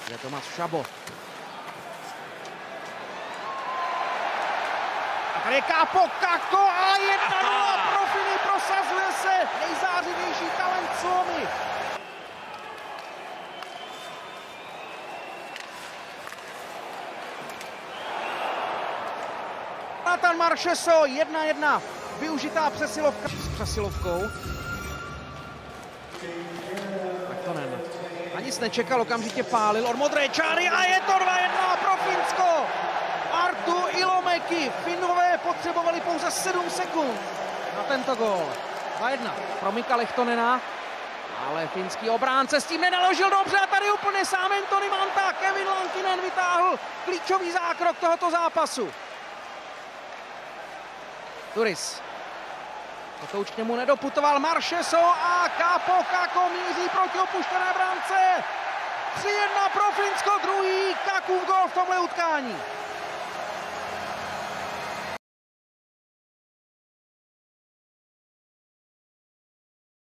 Je Tomáš Šabo. A tady je Kápo Kako a 1-0 pro Finy, prosazuje se nejzářivější talent Suomi. Nathan Marchesso, 1-1, využitá přesilovka s přesilovkou. Lehtonen a nic nečekal, okamžitě pálil od modré čáry a je to 2-1 pro Finsko. Arttu Ilomäki, Finové potřebovali pouze 7 sekund na tento gól. 2-1 pro Mika Lehtonena, ale finský obránce s tím nenaložil dobře a tady úplně sám Anthony Mantha. Kevin Lankinen vytáhl klíčový zákrok tohoto zápasu. Turis. Kotouč k němu nedoputoval, Marchesso a Kápo Kako míří proti opuštěné brance. 3-1 pro Finsko, druhý Kakův gól v tomhle utkání.